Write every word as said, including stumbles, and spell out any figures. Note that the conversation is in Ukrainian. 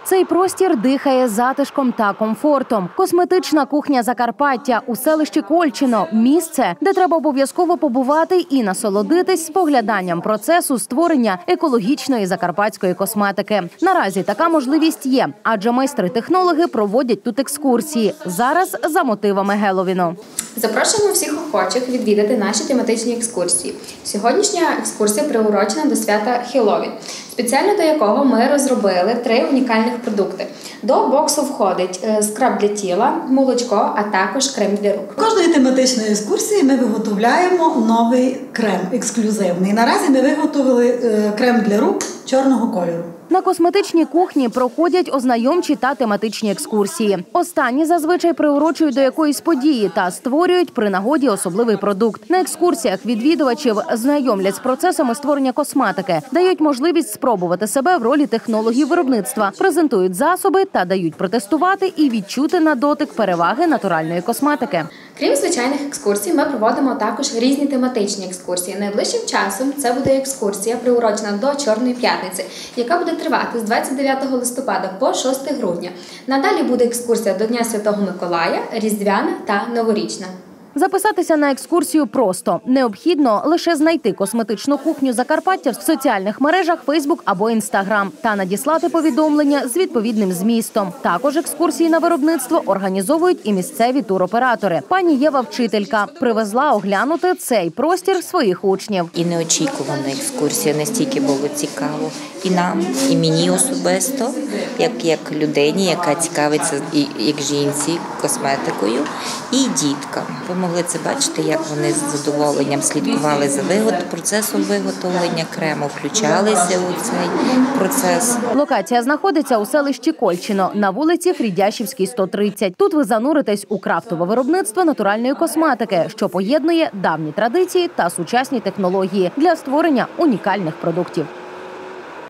Цей простір дихає затишком та комфортом. Косметична кухня Закарпаття у селищі Кольчино – місце, де треба обов'язково побувати і насолодитись спогляданням процесу створення екологічної закарпатської косметики. Наразі така можливість є, адже майстри-технологи проводять тут екскурсії. Зараз за мотивами Геловіну. Запрошуємо всіх охочих відвідати наші тематичні екскурсії. Сьогоднішня екскурсія приурочена до свята Хеллоуін, спеціально до якого ми розробили три унікальних продукти. До боксу входить скраб для тіла, молочко, а також крем для рук. Кожної тематичної екскурсії ми виготовляємо новий крем ексклюзивний. Наразі ми виготовили крем для рук чорного кольору. На косметичній кухні проходять ознайомчі та тематичні екскурсії. Останні зазвичай приурочують до якоїсь події та створюють при нагоді особливий продукт. На екскурсіях відвідувачів знайомлять з процесами створення косметики, дають можливість спробувати себе в ролі технологів виробництва, презентують засоби та дають протестувати і відчути на дотик переваги натуральної косметики. Крім звичайних екскурсій, ми проводимо також різні тематичні екскурсії. Найближчим часом це буде екскурсія, приурочена до Чорної п'ятниці, яка буде тривати з двадцять дев'ятого листопада по шосте грудня. Надалі буде екскурсія до Дня Святого Миколая, Різдвяна та Новорічна. Записатися на екскурсію просто. Необхідно лише знайти косметичну кухню Закарпаття в соціальних мережах Фейсбук або Інстаграм та надіслати повідомлення з відповідним змістом. Також екскурсії на виробництво організовують і місцеві туроператори. Пані Єва, вчителька, привезла оглянути цей простір своїх учнів. І неочікувана екскурсія, настільки було цікаво і нам, і мені особисто, як, як людині, яка цікавиться, і, як жінці, косметикою, і діткам. Ви могли це бачити, як вони з задоволенням слідкували за вигот, процесом виготовлення крему, включалися у цей процес. Локація знаходиться у селищі Кольчино на вулиці Фрідящівській, сто тридцять. Тут ви зануритесь у крафтове виробництво натуральної косметики, що поєднує давні традиції та сучасні технології для створення унікальних продуктів.